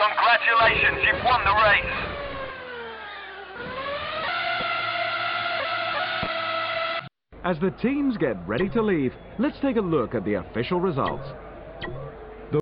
Congratulations, you've won the race. As the teams get ready to leave, let's take a look at the official results.